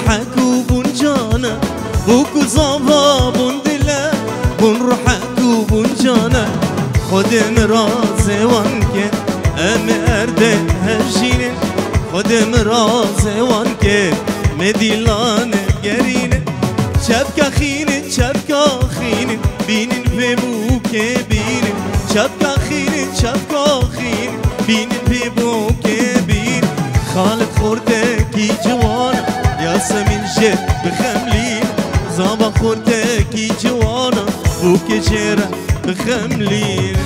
روحك وبون جانا بوكو زابا بون دلا بون روحك وبون جانا خودم رازه وانکه ام ارده هجینه خودم رازه وانکه مدیلانه گرینه چبکا خینه بینین به بوکه بینه چبکا خینه بینین به بوکه بینه خالد خورده کی جوانه یاسمین جد بخملین زابا خورده کی جوانه بوکه جره بخملين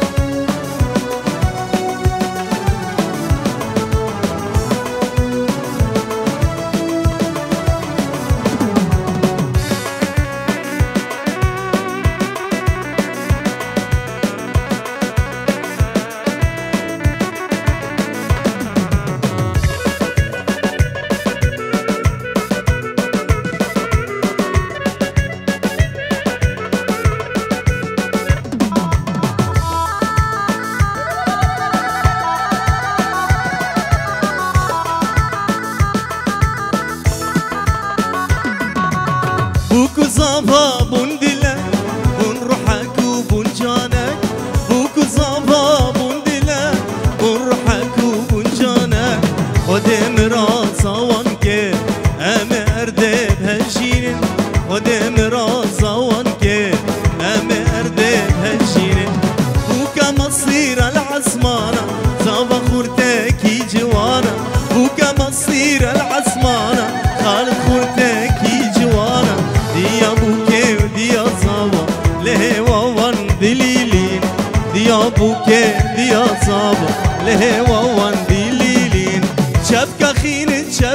بوكو زابا بون دلا بون روحك وبون جانك بوكو زابا بون دلا بون روحك وبون جانك خودم رازا وانكه ام ارده بهجينن خودم رازا وانكه ام ارده بهجينن بوكا مصير العصمانة زابا خورتكي جوانا بوكا مصير العصمانة خالد خورتكي جوانا ديا بوكي وديا صابا لهوا وان دليلين ديا بوكي ديا صابا لهوا وان دليلين شبكا خين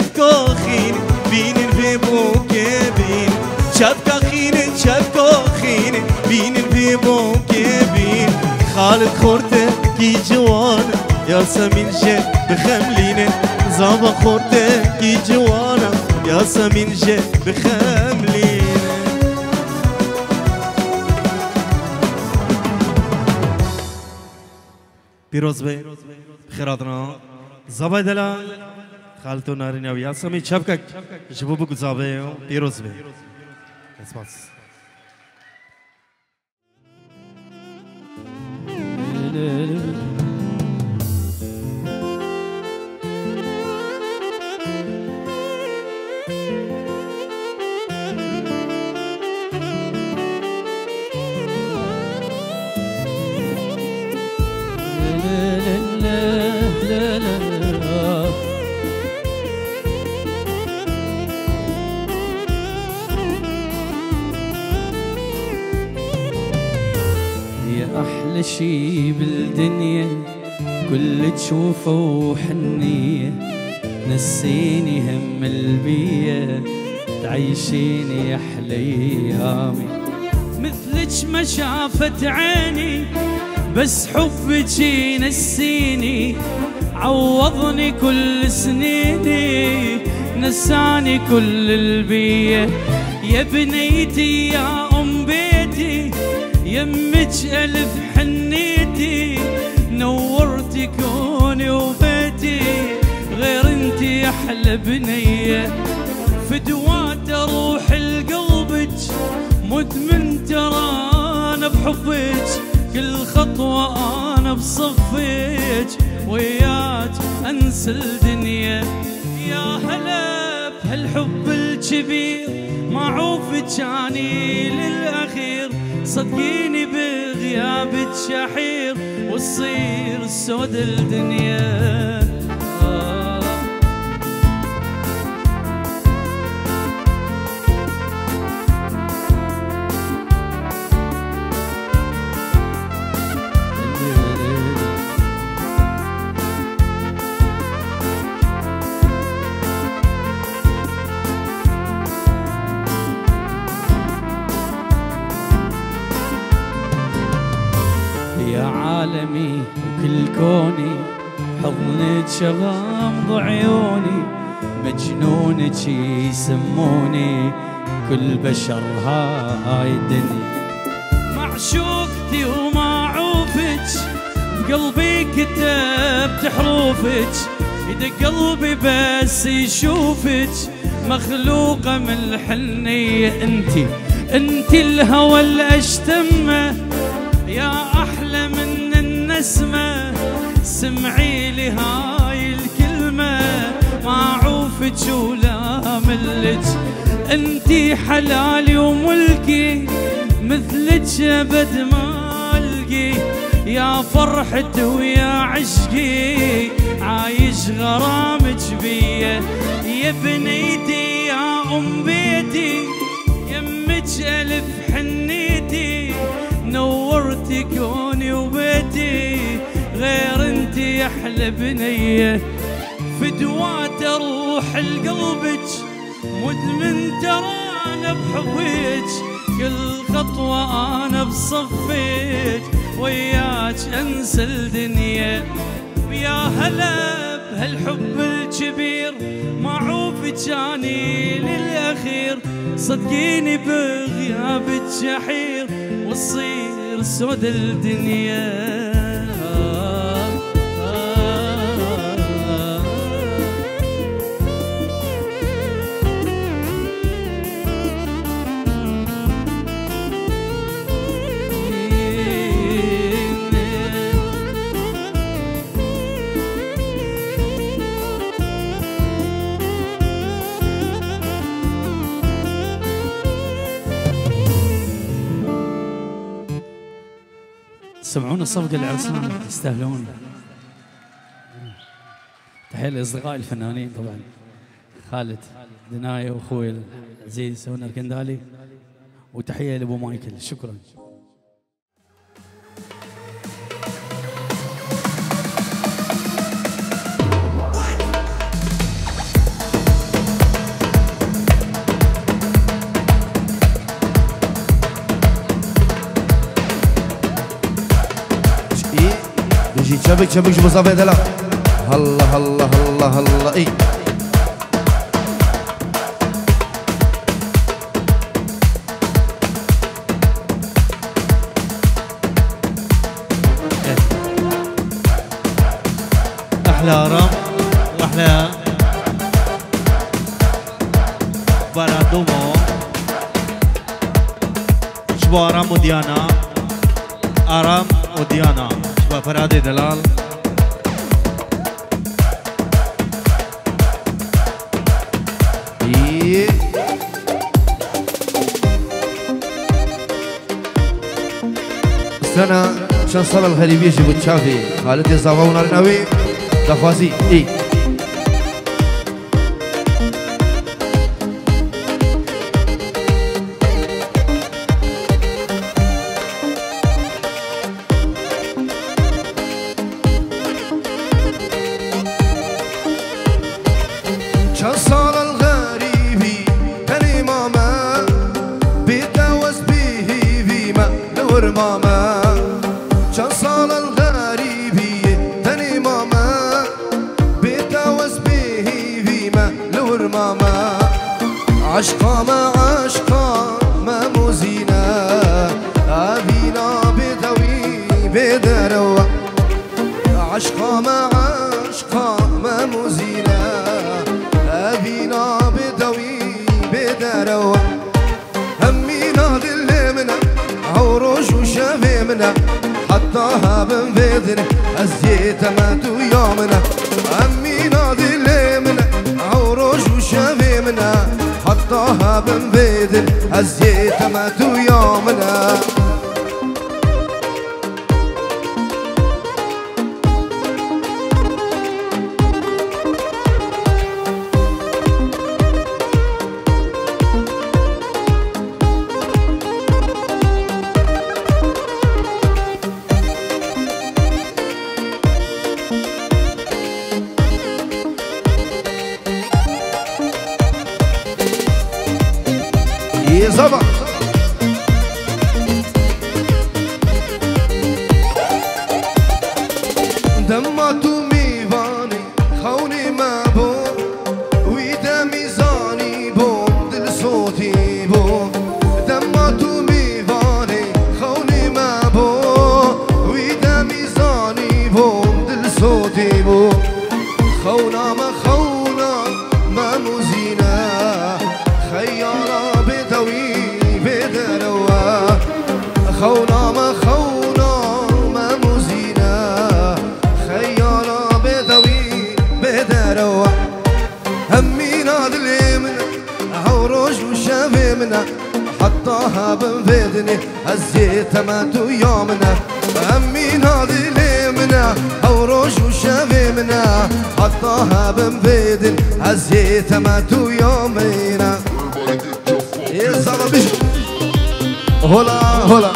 بين في بوكي بين شبكا خين بين في بوكي بين خالد خورته كي جوانا ياسمين جد بخملين زابا خورته كي جوانا ياسمين جد بخملين پیروز بی خیراتنا زبای دلا خالتو نارینیا و یاسمی چپکک جبوبو گزابه پیروز بی اسماس أحلى شي بالدنيا كل تشوفه وحنية نسيني هم البية تعيشيني أحلى أيامي مثلك ما شافت عيني بس حبك ينسيني عوضني كل سنيني نساني كل البية يا بنيتي يا أم بيتي يمك ألف حنيتي نورتي كوني وبيتي غير انتي أحلى بنية فدوات روح لقلبك مدمن ترى أنا بحبك كل خطوة أنا بصفك وياك أنسى الدنيا يا هلا بهالحب الكبير ما عوفك أني للأخير صدقيني بغيابك شحير وتصير سود الدنيا يا عالمي وكل كوني حضنك غامض عيوني مجنونك يسموني كل بشر هاي الدنيا معشوقتي ومعوفك بقلبي كتبت حروفك إذا قلبي بس يشوفك مخلوقة من الحنية. انتي الهوى اللي اشتمه يا احلى من النسمة. سمعي لي هاي الكلمة ما عوفك ولا ملك. انتي حلالي وملكي مثلك ابد ما القي. يا فرحتي ويا عشقي عايش غرامك بيا. يا بنيتي يا ام بيتي يمك الف حنيتي. نورتي كوني وبيتي غير انتي يا احلى بنيه. فدوات روح لقلبك مدمن ترى انا بحبك. كل خطوه انا بصفك وياك انسى الدنيا. يا هلا بهالحب الكبير ما عوفك اني للاخير. صدقيني بغيابك جحير وتصير سود الدنيا. سمعونا الصفقة العرسان يستاهلون. تحية لأصدقائي الفنانين طبعا خالد دناية واخوي العزيز سونا الكندالي. وتحية لابو مايكل. شكرا. شبك شبك شو مصابي دلا. هلا هلا هلا هلا اي احلى رام واحلى بارادومو. شبو ارام وديانا ارام وديانا شبو فرادي دلال. سنة شان صار الغريبية جبت شافي خالد الزاوة ونارناوي دخوازي اي شان صار الغريبي تاني ماما بيتوز بيه فيما نور ماما. شان صار الغريبي تاني ماما بيتوز بيه فيما نور ماما. عشقا ما عشقا ما موزينا أبينا بدوي بدروا. عشقا ما عشقا ما موزينا أبينا بدوي بدروا. همينا دل منا عوروش وشافي منا حطاها بنفيدنا الزيت ماتو يومنا. همينا دل منا عوروش وشافي منا حطاها بنفيدنا الزيت ماتو يومنا. صبا دماتو ميفاني خوني ما بو ويدا ميزاني بو دل صوتي بو. دماتو ميفاني خوني ما بو ويدا ميزاني بو دل صوتي بو. خونا ما خونا ما موزينا نادلي منا عوروش وشافي منا حطاها بنفيدني هزيت ماتو يومنا أمي نادلي منا عوروش وشافي منا حطاها بنفيدني هزيت ماتو يومنا يا زلمة هولا هولا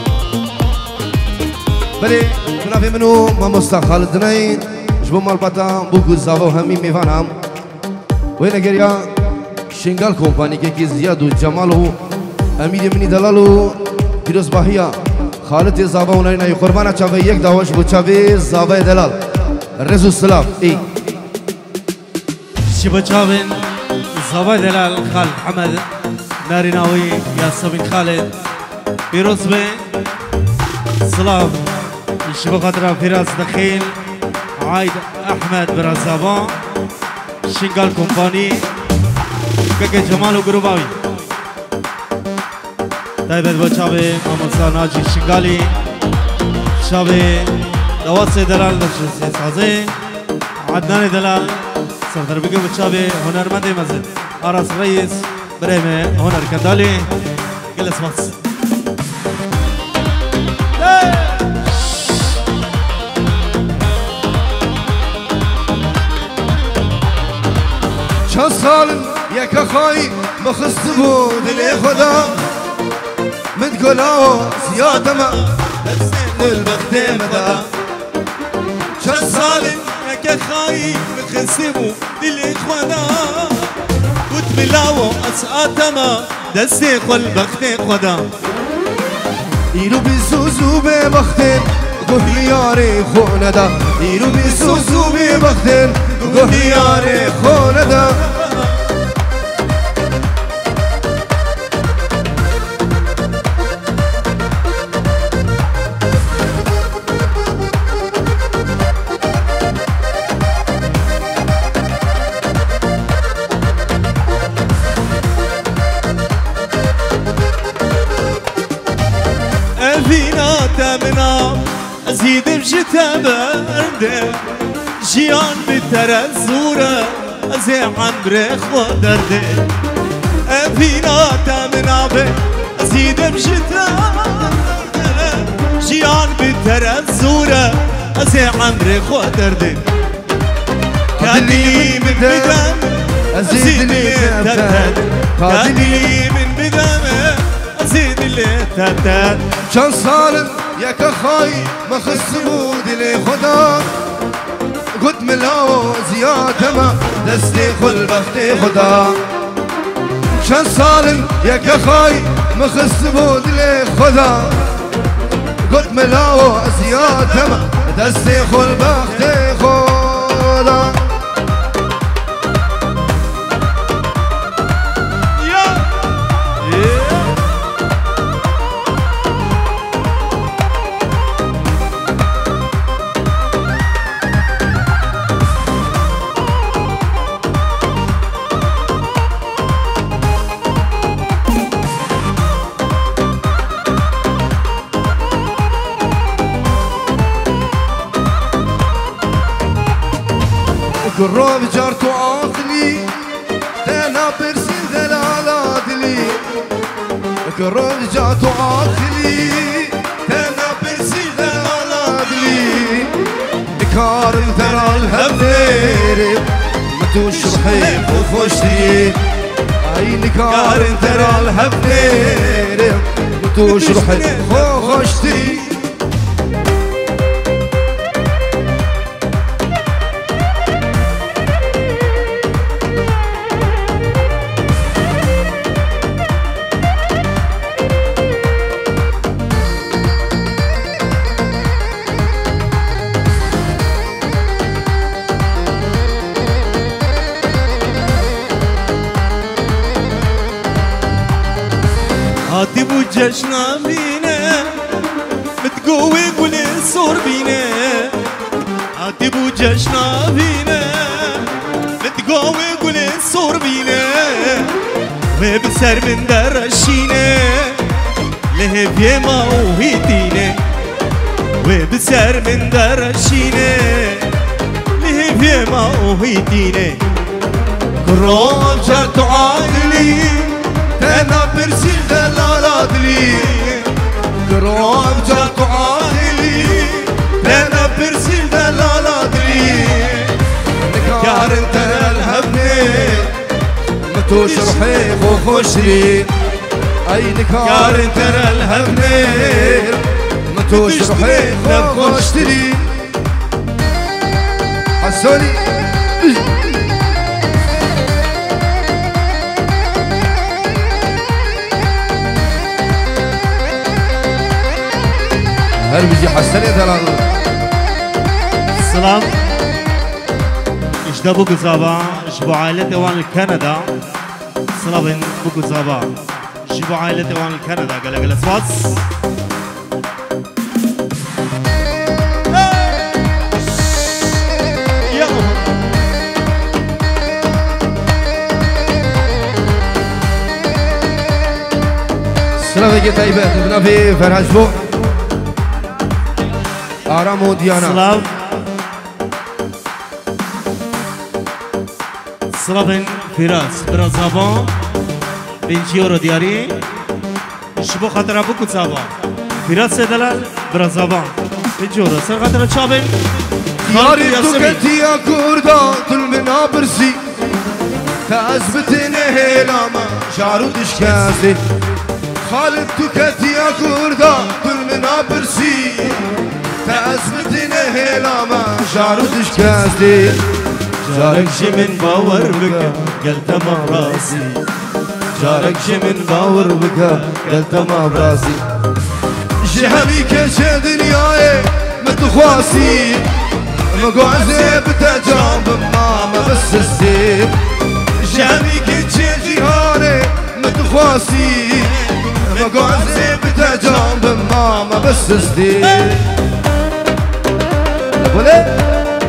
بلي كنا في منو ما مستقل دنين جبو مال بطا بوكو زاو همي ميفانام وين قريا شنغال كومباني كي زياد وجمالو امير مني دلالو فيروز باهيا خالد زاو ونرينا يقربانا چاوي يك داوش بو چاوي زاو دلال رزو سلاف اي شبو چاوين زاو دلال خالد حمد ناريناوي ياسمين خالد فيروز بي سلاف شبو خاطر فراس دخيل عايد احمد برزابان شنغال كومباني كاكا جمال وقروباوي دايبت بوچاوي محمد ناجي شنغالي شاوي دواسي دلال نفس سازي عدنان دلال سردر بيقو بوچاوي هنرمند مزد آراس رئيس بريمه هنر كندالي جلس مصر چند سال یک خواهی مخصبو دل خدا من گلا زیاد ما دستین البخت مدا چند سال یک خواهی مخصبو دل خدا کت ملاو اسعات ما دستی خل بخت خدا ایرو بی سوزو به بختن گوه یاری خونه دا ایرو بی سوزو به بختن گوه یاری خونه دا زيد بشتا برده جيان بترزوره زي عمري خودرده فينا تمنابه زيد بشتا برده جيان بترزوره زي عمري خودرده كاني من بدم زيد لي ترتد كاني من بدم زيد لي ترتد چند سال یک خواهی مخصبو دل خدا گد ملاو زیاد ما دستی خل بخت خدا چند سال یک خواهی مخصبو دل خدا گد ملاو زیاد ما دستی خل بخت خدا قرب جارتو عقلي انا برسي دلالات لي قرب جارتو عقلي انا برسي دلالات لي كار ترى الهبير متوش رحيم وخشتي عيني كار ترى الهبير متوش رحيم وخشتي هاتي بو جشنا بينا متقوي قول الصور بينا هاتي بو جشنا بينا متقوي قول الصور بينا وبسر من درشينا لهب يما وهيتينا وبسر من درشينا لهب يما وهيتينا روم جرت عادلي تنا برسي دلال عدلي روم جرت عادلي تنا برسي دلال عدلي نكار انت الهبني متوش روحي خوشري اي نكار انت الهبني متوش روحي خوشري حسوني هل بيجي حسن يا دلال السلام اشدا بوكو زابا شبو عائلة وان كندا سلام بوكو زابا شبو عائلة وان كندا قال سواس سلام يا طيبة ابن في فرهج فوق آرام وديانا سلام سلام فراس برازابان بنجيورو دياري شبو خاطر ابو كوتسابا فراس دلال برازابان بنجيورو سر خاطر تشابن ياري توكتي يا كوردا كل من ابرسي تثبتني هلاما شعرو دشكاسي خالد توكتي يا كوردا كل من ابرسي تثبتني هلاما شعرو دشكاسي جارك من باور بك قلت ما براسي جارك من باور بك قلت ما براسي جهمي كل دنياي متخواسي مقعزي بتجرب ماما بس السيب جهمي كل جهاني متخواسي مقعزي بتجرب ماما بس السيب أقول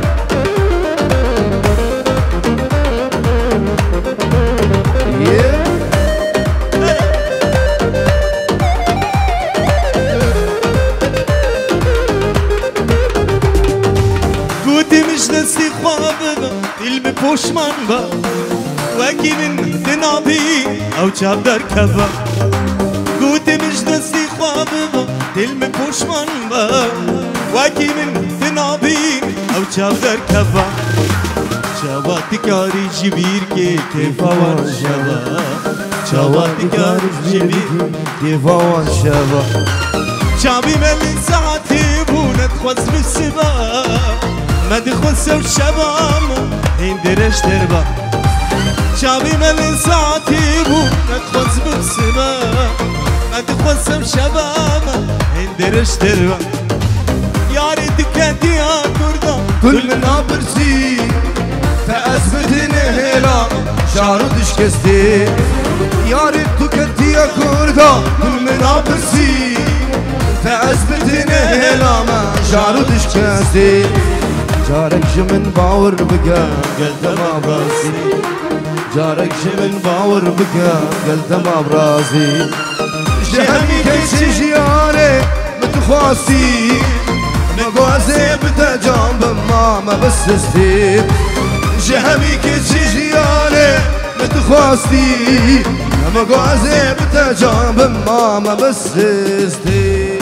دستی خوابه دل به پشمان با وکی من دنابی او چاب در کبا گوتی مش دستی خوابه دل به پشمان با وکی من دنابی او چاب در کبا چاواتی کاری جبیر که کیفاوان شبا چاواتی کاری جبیر كيفاوان شبا چابی ملی ساعتی بونت خوز بسبا ما دخل شبام هين درش تربا شابي ملي ساعتي بو ندخل بالسما ما دخل شبام هين درش تربا يا ريتك يا كردا كل من ابرسي تثبتني هلا شعرو دشكستي يا ريتك يا كردا كل من ابرسي تثبتني هلا ما شعرو دشكستي جارك من باور بكا قلت ما براسي جارك من باور بكا قلت ما براسي جهمي كيش جياري متخواسي مقواسي بتجنب ماما بس استيب جهمي كيش جياري متخواسي مقواسي بتجنب ماما بس استيب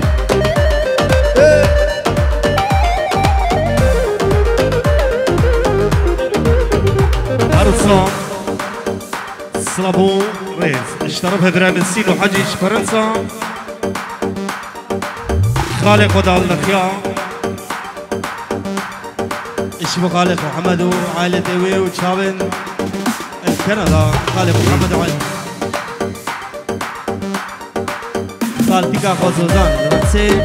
فرنسا سلابو ريز اشتربها برامسين وحجيج فرنسا خالق ودال الخيا اشبو خالق محمد وعائلة اوي وشابن كندا خالق محمد وعائلة خالتيكا خوزوزان رمسي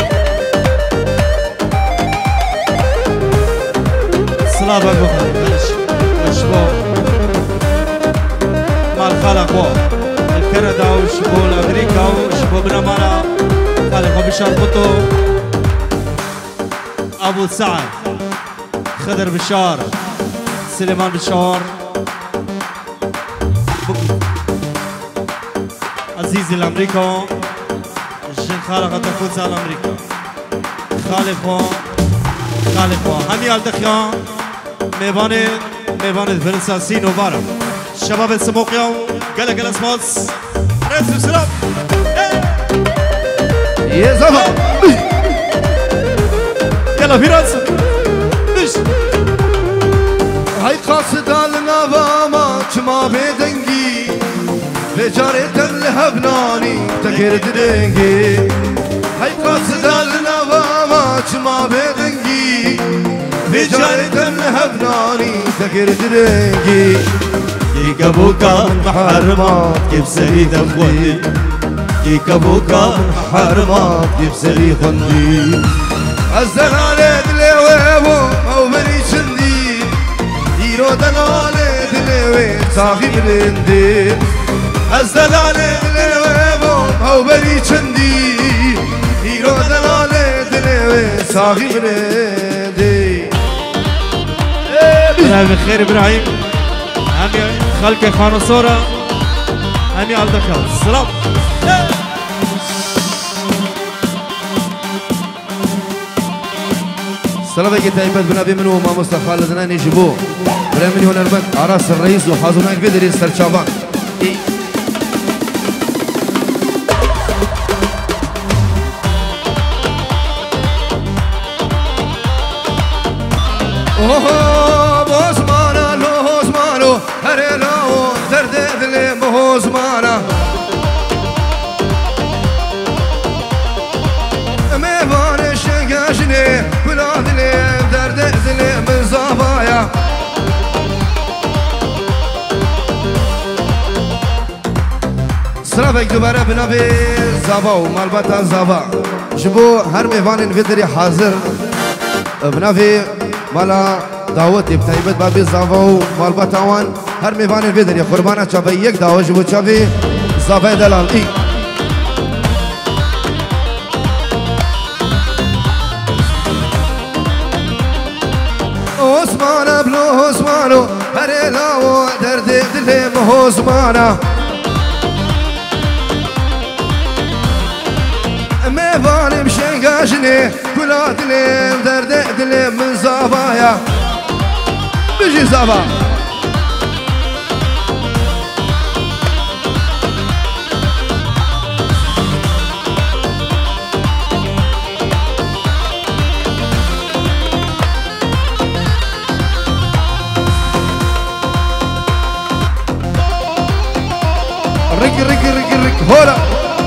سلابا بخاري اشبو خالق الكندا وشبو الامريكا وشبو برمانا خالق بشار قطو ابو سعد خضر بشار سليمان بشار عزيزي الامريكا الجن خالق تفوز على امريكا خالق همي الدخيان ميباني ميفان فرنسا سينو بارا شباب السموقيا قلق الاسماس رئيس السلام يا زفا يلا فرنسا هاي قاصد النبا ما ما بدنجي بجارة الهبناني تكير دنجي هاي قاصد النبا ما بدنجي بجارة الهبناني تكير دنجي يكبوكا محرمات كيف سريد اخوتي يكبوكا محرمات كيف سري خندي الزغالة دلويبو او بري شندي يرو دلالة دلوي صاحي بلندي الزغالة دلويبو او بري شندي يرو دلالة دلوي صاحي بلندي بخير ابراهيم همي خلق خانو صورة همي على دكال السلام سلام عليكم تايبات بنابي منو ما مصطفى خالد ناني جبوه ولا من هنا البنك عراس الرئيس وحاضرنا بدري سرشابان اوه بوزمانا لو زمانو هريلاو درد دلي بوزمانا ميفان شنقاشني بلاد لي درد دلي من زبايا سلامك دوباره بنابي زابا ومالباتا زابا جبو هر ميفان فيدري حاضر بنابي مالا دعوتي بتايبت بابي زابا ومالباتا وان هر ميفان فيدري قربانا شافي يك دعوة جبو شافي زابا دلال اي عثمانا بلو عثمانو هريلاو درد دلي مهو عثمانا ميفاني مشنقاشني كلات لي درد دلي من زبايا بيجي زبا رك هولا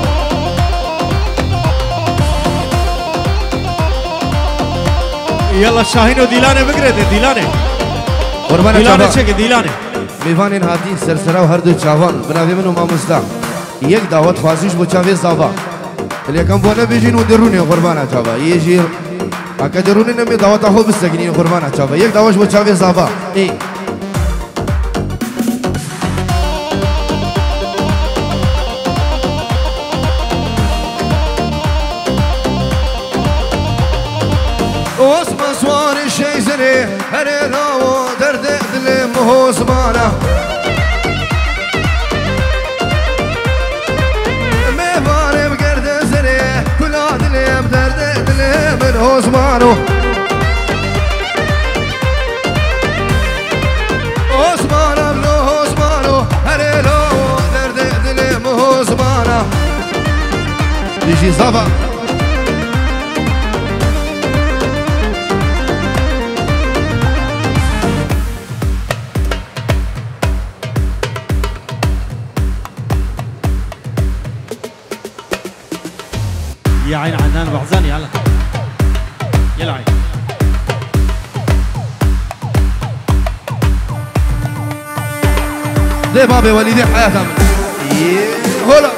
يلا شاهين وديلانه بقرده ديلانه قربانا ديلانه چه ديلانه میوانین هاتی سرسرا و هر دو چاوان بنابی منو ماموستا یک دعوت خواستیش با چاوی زابا لیکن بونه بیجین و درونی قربانا چاوا یه جیر اکا درونی نمی دعوت آخو بستگینی قربانا چاوا یک دعوتش با چاوی زابا ای osman suari şeyzini her elavu derde dilim osmana mevarim gerdezini kula dilim derde dilimin osmanu osmanım lo osmanu her elavu derde dilim osmana Dişi Zafa يا عين عنان بحزان يلا يلا عين ده بابي وليدي حياتهم هلا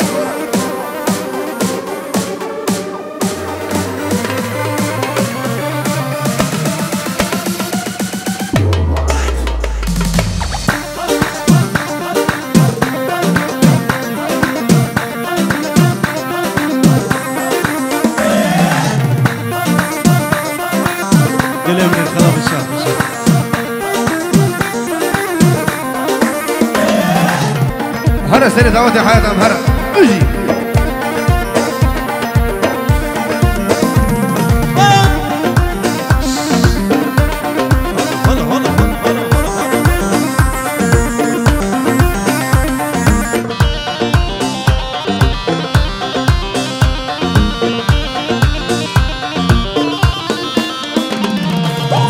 من خلاف الشاف هلا سيري دعوتي حياتهم هلا اجي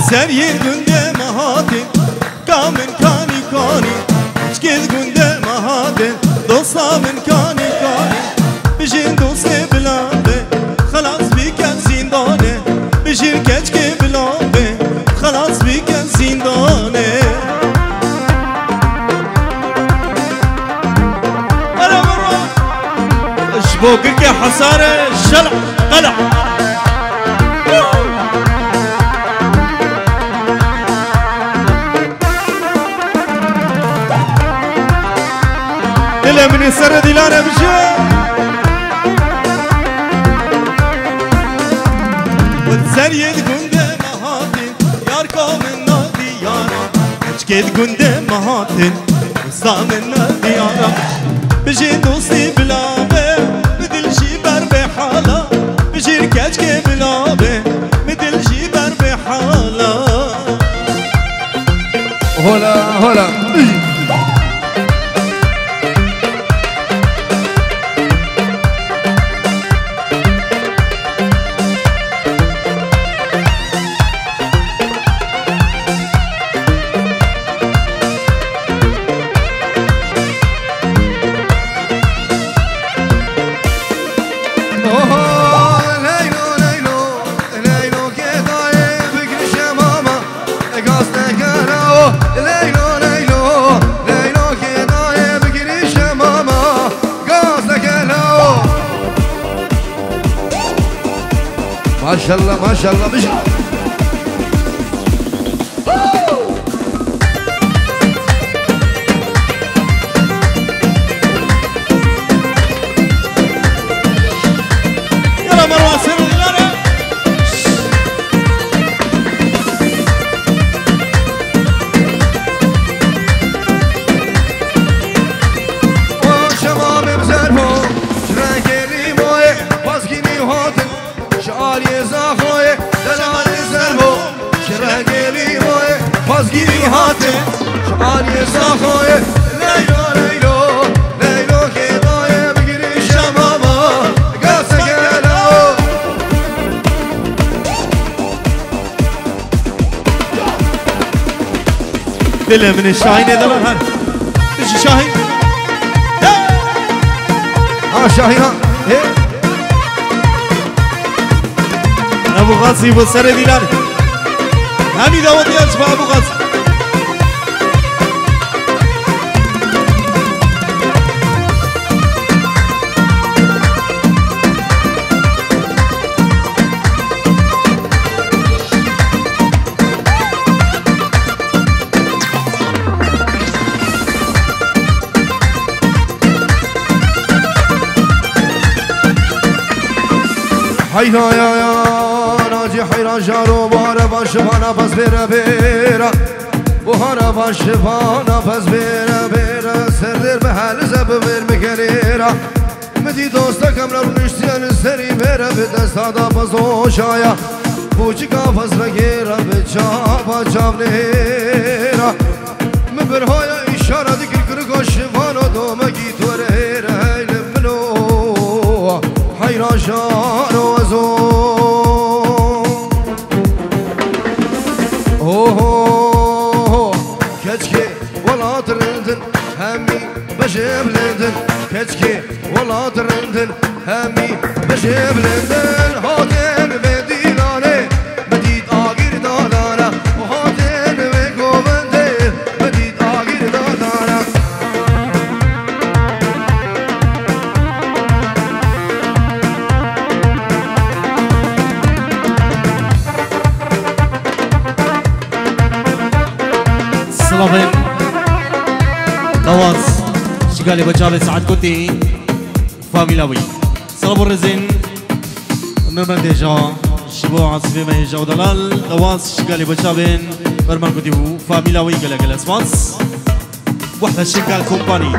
سریع گنده مهاتن کامن کانی کانی چکید گنده مهاتن دوستا من کانی کانی بجین دوسته بلابه خلاص بیکن زندانه بجین کچکه بلابه خلاص بیکن زندانه اشبوكر كي حصارة شلع قلع إلا من يسرد إلانا بجي وتسريد قنده مهاتن ياركو من نادي يارا اشكيد قنده مهاتن وصا من نادي يارا بجي دوستي بلابه بدل شي بر بحالا بجي كاجكي بلابه بدل شي بر بحالا هلا هلا ما شاء الله ما شاء الله بجي يلا مروة سر الغرب شباب بزربو شرنكري موي باسكيني هاتن شعالي زاخوي دلال زربو شرنكري موي باسكيني هاتن شعالي زاخوي ليلو ليلو ليلو كيضاي بقري شماما قاسك هلاو دل من الشاهين دلال هن ايش شاهين شاهينا ابو غازي بسر ديلان همي دعوت يا شباب ابو غازي حيرا يا ناجي حيرا جارو بارا باشفانا بس بيرا بيرا بوهارا باشفانا بس بيرا بيرا سردر بحال زببر مكريرا مدي دوستا كمرا ونشتيان سري بيرا بدستا بزوشايا بوچكا فزر غيرا بچابا چابنيرا مبرهايا اشارة دكر كركو شفانو دومكي توريرا منو حيرا جارو كتكي ولا ترندن همي بجيب لندن كتكي ولا ترندن همي بجيب لندن هاتين بديلاني بديد آغير دالانا وهاتين بقوبندي بديد آغير دالانا سلامين قواص شغالي بجابة سعد كوتي فاميلاوي سلام الرزين نرمن ديجا شبو عصفي ما يجا ودلال قواص شغالي بجابة برمان كوتي فاميلاوي قلق الاسماس وحدة شغال كومباني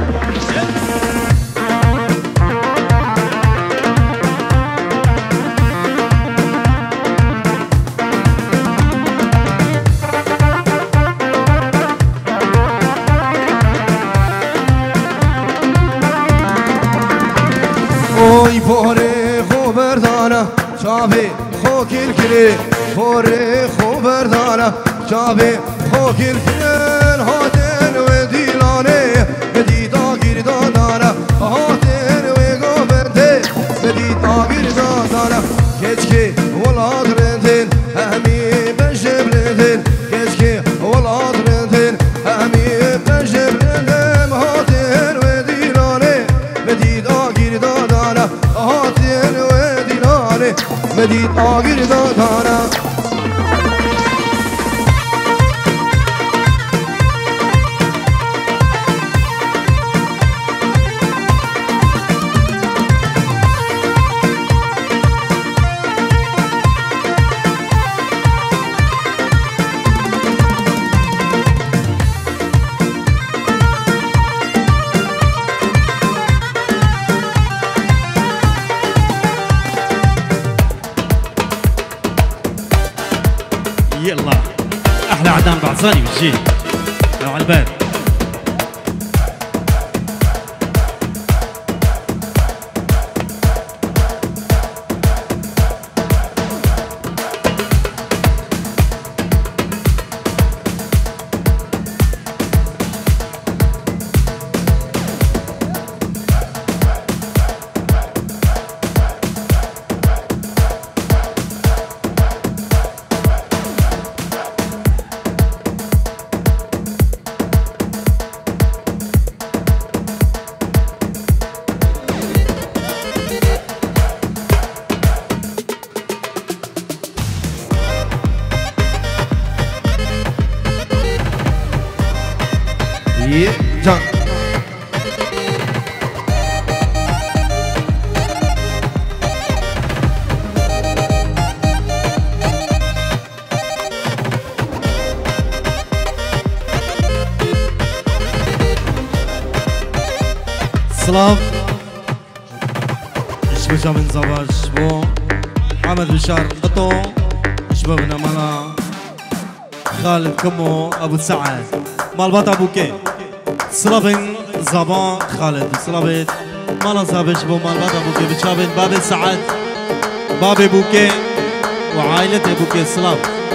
باره خو بردانه چاوی خو کل کلی خوری خوبردانه چاوی خوکر فیل هاتن و دیلانه بدید آگیر دادانه هاتن و گوبنده بدید آگیر دادانه کچکی ولاد رندن همی بجبردن کچکی ولاد رندن همی بجبردن هاتن و دیلانه بدید آگیر دادانه هاتن و دیلانه بدید آگیر دادانه يلا احلى عدنان بعد ثاني بتجي لو على الباب جان سلاف شبجا من زواج بو محمد بشار قطو شبابنا مالا خالد كمو ابو سعد مالبات ابو كي سلافين زبان خالد سلافيت مالا زابش بو مالبات ابو كي بشابين بابي سعد بابي بوكي وعائلة بوكي سلاف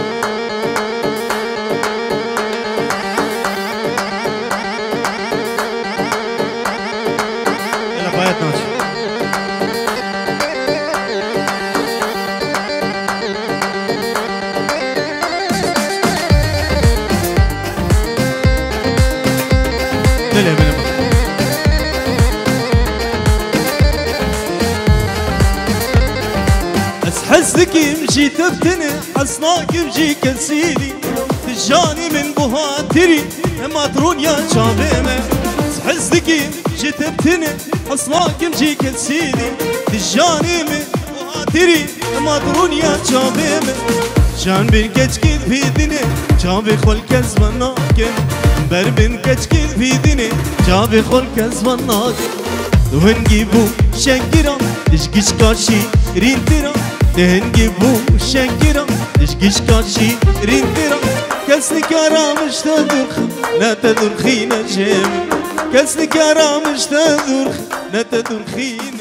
الى بايت ناشي حسك يمشي تفتني حصناك يمشي كنسيلي تجاني من بهاتري ما ترون يا شابيمه حسك يمشي تفتني حصناك يمشي كنسيلي تجاني من بهاتري ما ترون يا شابيمه شان بين كتكيد في دني شابي خل كزمناكن بر بين كتكيد في دني شابي خل كزمناكن وهنجيبو شنكرا تشكيش كاشي رينترا نهنجيبو شنكرا تشكيش كاشي رينترا كسني كرامش تدرخ لا تدرخين جيم كسني كرامش تدرخ لا تدرخين